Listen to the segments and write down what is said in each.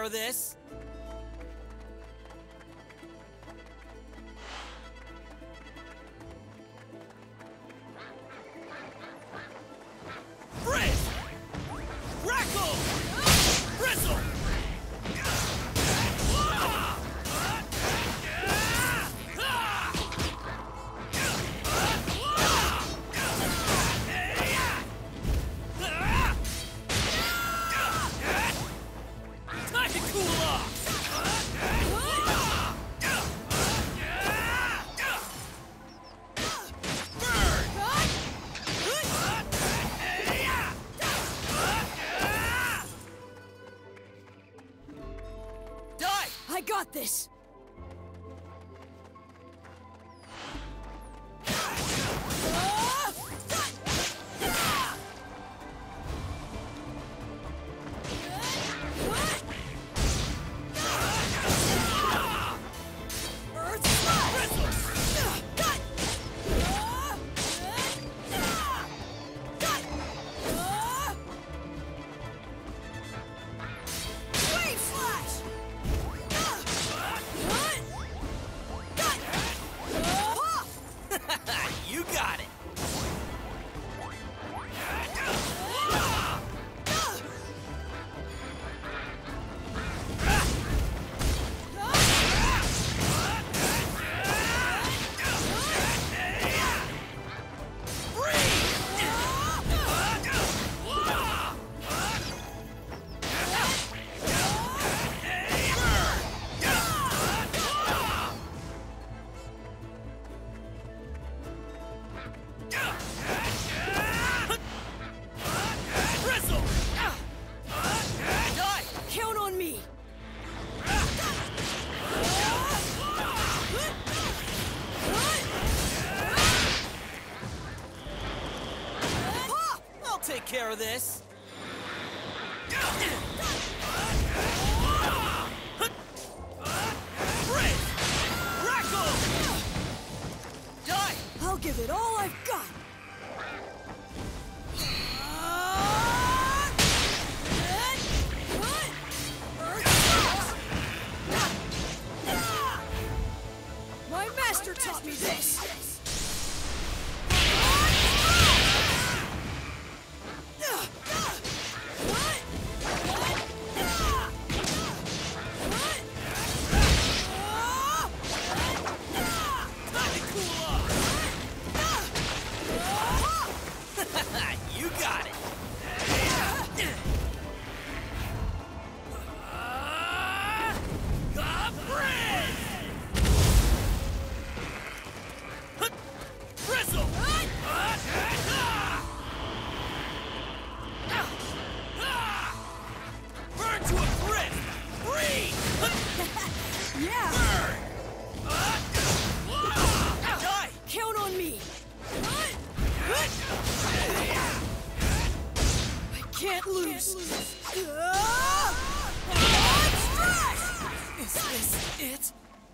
care of this. Frizz! Crackle! Bristle! Time to cool off! I got this! You got it! Count on me! I'll take care of this. Frizz! Crackle! Die! I'll give it all I've got! My master taught me this! Time to cool off! You got it! Bristle! Burn to a crisp! Freeze! Yeah! Die! Count on me! I can't lose! Is this it?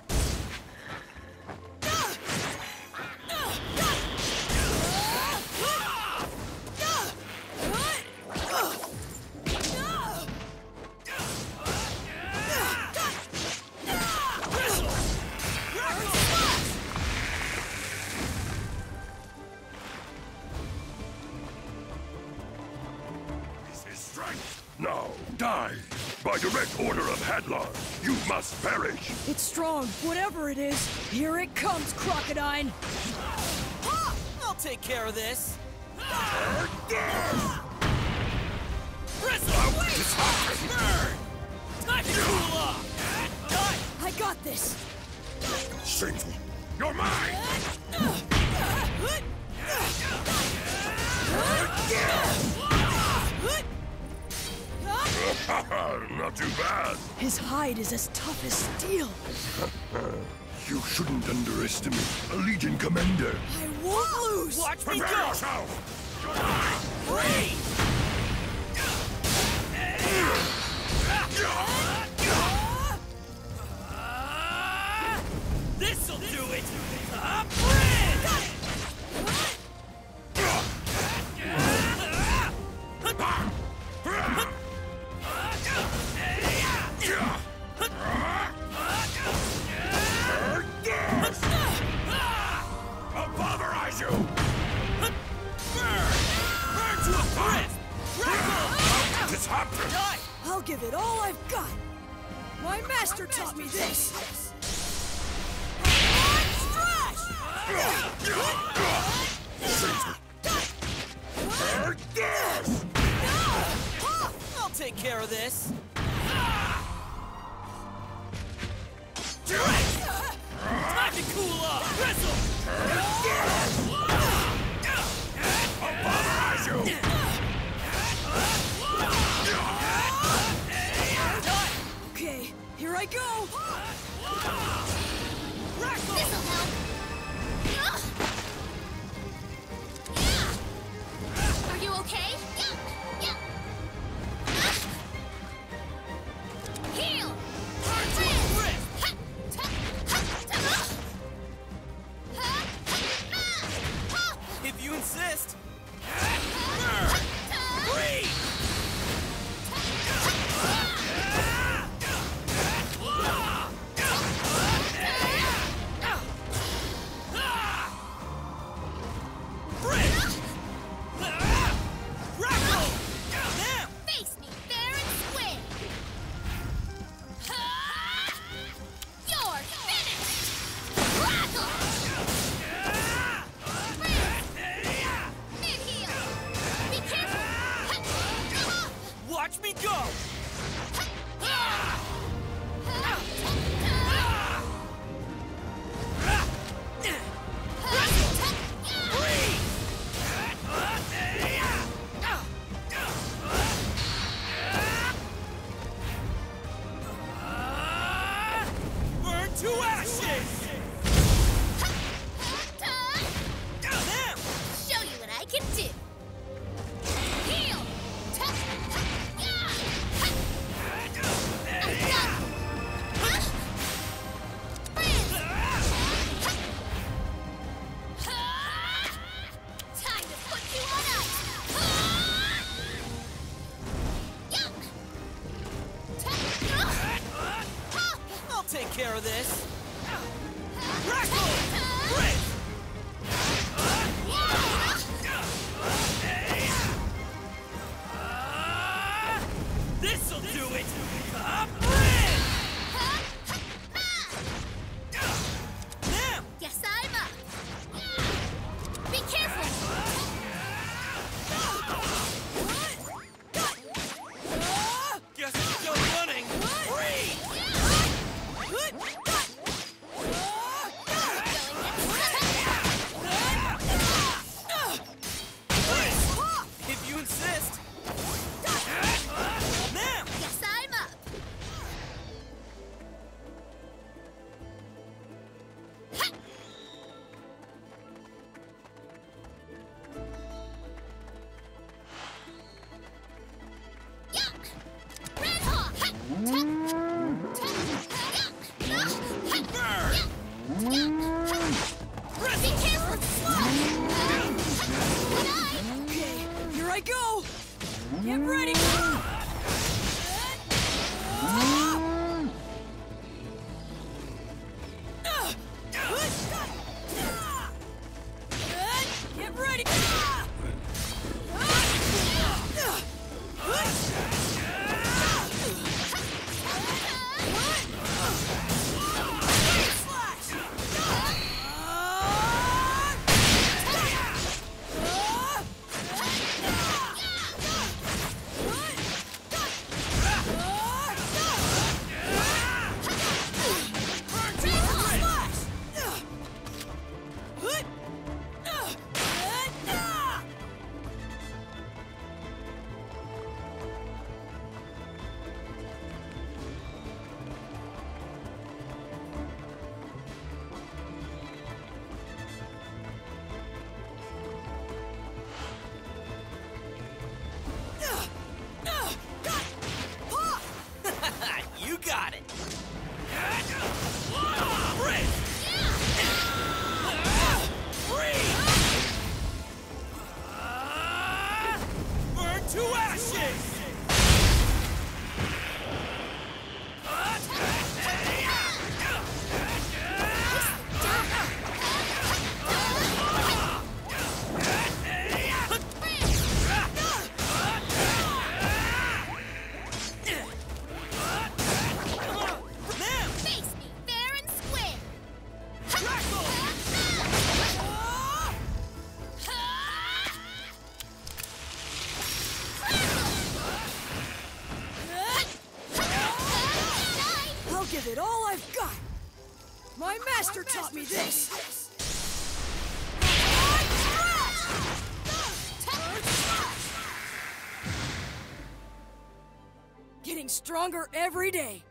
Now, die! By direct order of Hadlar, you must perish! It's strong, whatever it is. Here it comes, Crocodile! I'll take care of this. Bristle! Burn! Time to cool off! Die! I got this! Shameful! You're mine! Not too bad! His hide is as tough as steel. You shouldn't underestimate a Legion commander. I won't lose! Watch me Prepare go! yourself! Freeze! This'll do it! Frizz! My master taught me this! I'll take care of this. Time to cool off! Wrestle! Okay, here I go! This'll help. Are you okay? Heal! If you insist. Face me fair and square. You're finished. Crackle! Mid-heel. Be careful. Watch me go! Burn to ashes! Now! Show you what I can do. Heal! Time to put you on ice. I'll take care of this. Wrestle! Break! This'll do it! Now! Guess I'm up. Be careful. Guess I'm still running! Free! If you insist. Now! Guess I'm up. Red Hawk. Be careful. Okay, here I go! Get ready! Get ready! You got it! Burn to ashes! give it all I've got. My master taught me this. Getting stronger every day.